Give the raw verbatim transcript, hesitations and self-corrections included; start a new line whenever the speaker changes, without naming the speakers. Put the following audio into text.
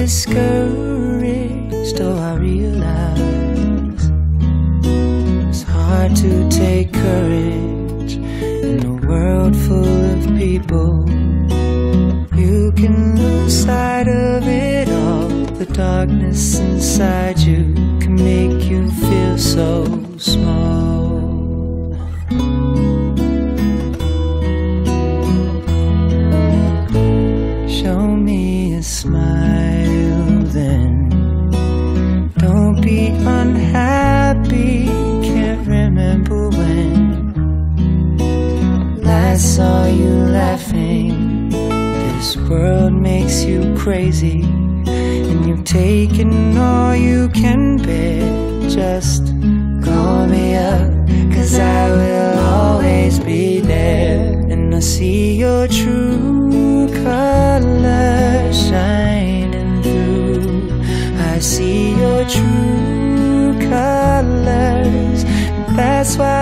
discouraged, oh I realize it's hard to take courage in a world full of people. You can lose sight of it all. The darkness inside you can make you feel so small. Show me a smile then. Don't be unhappy. Can't remember when last saw you laughing. This world makes you crazy, and you've taken all you can bear. Just call me up, 'cause I will always be there. And I see your true colors shining through. I see your true colors, and that's why